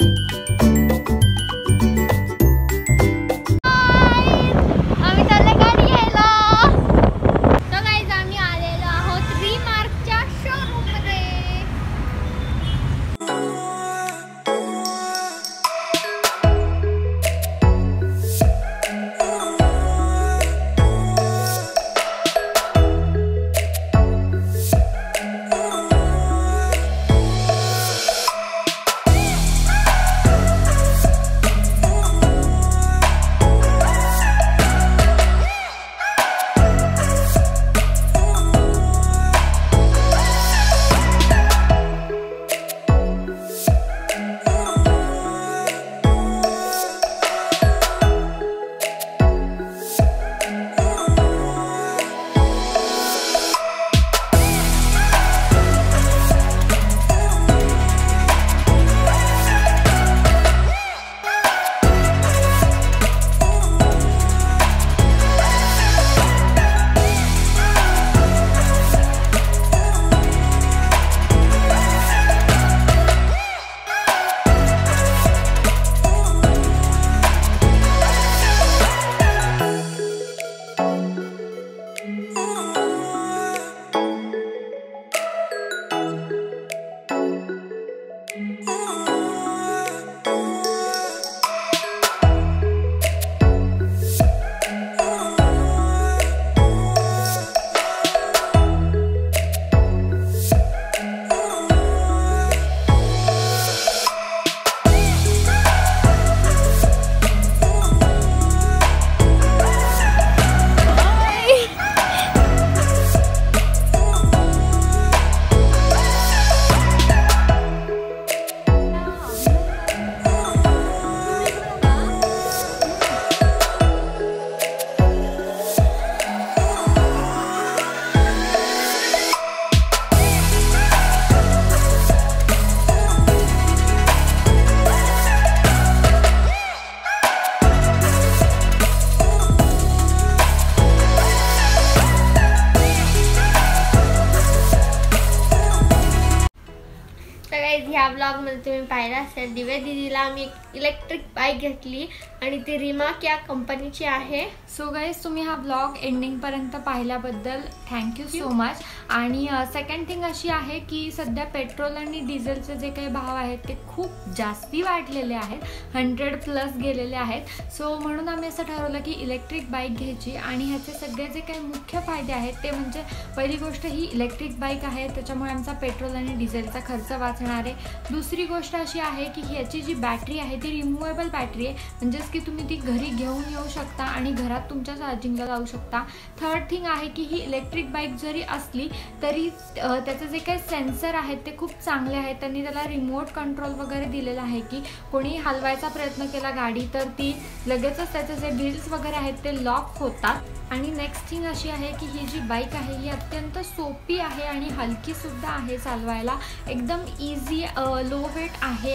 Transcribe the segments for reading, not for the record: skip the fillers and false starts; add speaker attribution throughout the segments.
Speaker 1: ह्या ब्लॉग मध्ये तुम्ही पाहिला असेल दिव्या दीदीला आम्ही इलेक्ट्रिक बाईक घेतली आणि ती रिमाक या कंपनीची आहे।
Speaker 2: सो गाइस तुम्ही हा ब्लॉग एंडिंग पर्यंत पाहिल्याबद्दल थँक्यू सो मच। आणि सेकंड थिंग अशी आहे की सध्या पेट्रोल आणि डिझेलचे जे काही भाव आहेत ते खूप जास्ती वाढलेले आहेत, 100+ गेलेले आहेत। सो म्हणून आम्ही असं ठरवलं की इलेक्ट्रिक बाईक घ्यायची आणि ह्याचे सगळे जे काही मुख्य फायदे आहेत ते म्हणजे पहिली गोष्ट ही इलेक्ट्रिक बाईक आहे, त्याच्यामुळे आमचा पेट्रोल आणि डिझेलचा खर्च वाचणार आहे। दुसरी गोष्ट अशी आहे की ह्याची जी बॅटरी आहे ती रिमूवेबल बॅटरी आहे, म्हणजेच की तुम्ही ती घरी घेऊन येऊ शकता आणि घरात तुमच्या चार्जिंगला लावू शकता। थर्ड थिंग आहे की ही इलेक्ट्रिक बाईक जरी असली तरी त्याचे जे काही सेन्सर आहेत ते खूप चांगले आहेत। त्यांनी त्याला रिमोट कंट्रोल वगैरे दिलेला आहे की कोणी हलवायचा प्रयत्न केला गाडी तर ती लगेचच त्याचे जे व्हील्स वगैरे आहेत ते लॉक होतात। आणि नेक्स्ट थिंग अशी आहे की ही जी बाईक आहे ही अत्यंत सोपी आहे आणि हलकी सुद्धा आहे चालवायला, एकदम इझी लो वेट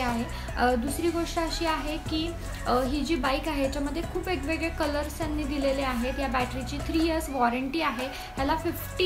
Speaker 2: आहे। दुसरी गोष्ट अशी आहे की ही जी बाईक आहे याच्यामध्ये खूप वेगवेगळे कलर्स त्यांनी दिलेले आहेत। या बॅटरीची 3 इयर्स वॉरंटी आहे, ह्याला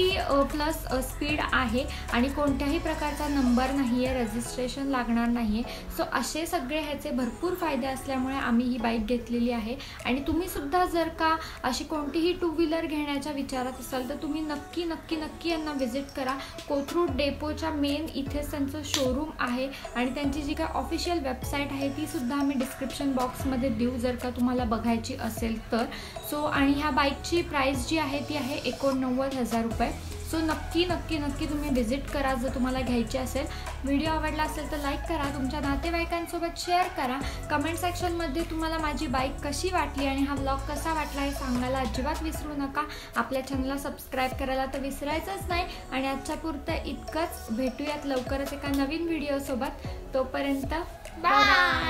Speaker 2: 50+ स्पीड आहे आणि कोणत्याही प्रकारचा नंबर नाही आहे, रजिस्ट्रेशन लागणार नाही आहे। सो असे सगळे ह्याचे भरपूर फायदे असल्यामुळे आम्ही ही बाईक घेतलेली आहे। आणि तुम्ही सुद्धा जर का अशी कोणतीही 2 व्हीलर घेण्याच्या विचारात असाल तर तुम्ही नक्की यांना व्हिजिट करा। कोथरूड डेपोच्या मेन इथेच त्यांचं शोरूम आहे आणि त्यांची जी काय ऑफिशियल वेबसाईट आहे ती सुद्धा आम्ही डिस्क्रिप्शन बॉक्समध्ये देऊ जर का तुम्हाला बघायची असेल तर। सो आणि ह्या बाईकची प्राइस जी आहे ती आहे 89,000 रुपये। सो नक्की तुम्ही व्हिजिट करा जर तुम्हाला घ्यायची असेल। व्हिडिओ आवडला असेल तर लाईक करा, तुमच्या नातेवाईकांसोबत शेअर करा। कमेंट सेक्शनमध्ये तुम्हाला माझी बाईक कशी वाटली आणि हा व्लॉग कसा वाटला हे सांगायला अजिबात विसरू नका। आपल्या चॅनलला सबस्क्राईब करायला तर विसरायचंच नाही। आणि आजच्या पुरतं इतकंच, भेटूयात लवकरच एका नवीन व्हिडिओसोबत, तोपर्यंत बाय।